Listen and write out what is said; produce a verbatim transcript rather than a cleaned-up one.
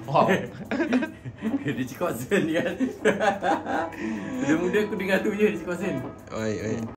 Wow. Dia cakap Zen kan. Muda-muda aku dengar tu je dia cakap Zen. Oi, oi.